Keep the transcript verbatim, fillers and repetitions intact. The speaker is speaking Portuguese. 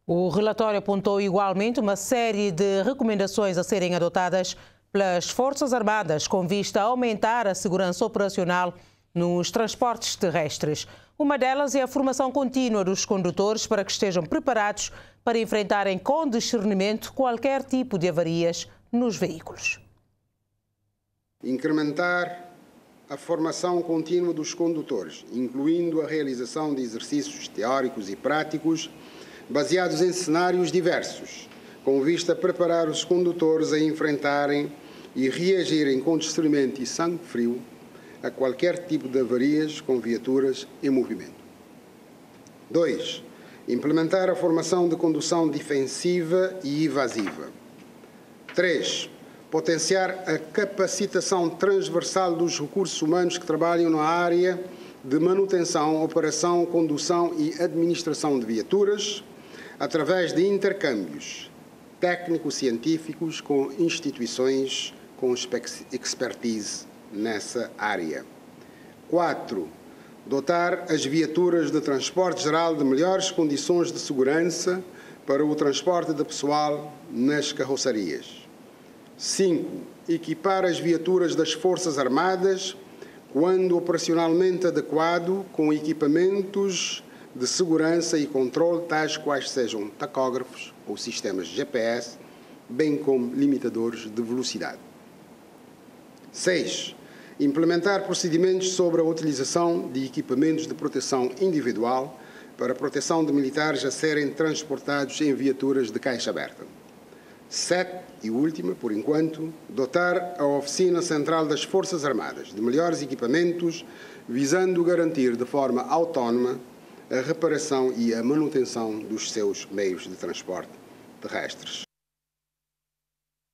O relatório apontou igualmente uma série de recomendações a serem adotadas pelas Forças Armadas com vista a aumentar a segurança operacional nos transportes terrestres. Uma delas é a formação contínua dos condutores para que estejam preparados para enfrentarem com discernimento qualquer tipo de avarias nos veículos. Incrementar a formação contínua dos condutores, incluindo a realização de exercícios teóricos e práticos baseados em cenários diversos, com vista a preparar os condutores a enfrentarem e reagirem com discernimento e sangue frio a qualquer tipo de avarias com viaturas em movimento. dois. Implementar a formação de condução defensiva e evasiva. três. Potenciar a capacitação transversal dos recursos humanos que trabalham na área de manutenção, operação, condução e administração de viaturas, através de intercâmbios técnico-científicos com instituições com expertise nessa área. quatro. Dotar as viaturas de transporte geral de melhores condições de segurança para o transporte de pessoal nas carrocerias. cinco. Equipar as viaturas das Forças Armadas, quando operacionalmente adequado, com equipamentos de segurança e controle, tais quais sejam tacógrafos ou sistemas G P S, bem como limitadores de velocidade. seis. Implementar procedimentos sobre a utilização de equipamentos de proteção individual para a proteção de militares a serem transportados em viaturas de caixa aberta. sete. E última, por enquanto, dotar a Oficina Central das Forças Armadas de melhores equipamentos, visando garantir de forma autónoma a reparação e a manutenção dos seus meios de transporte terrestres.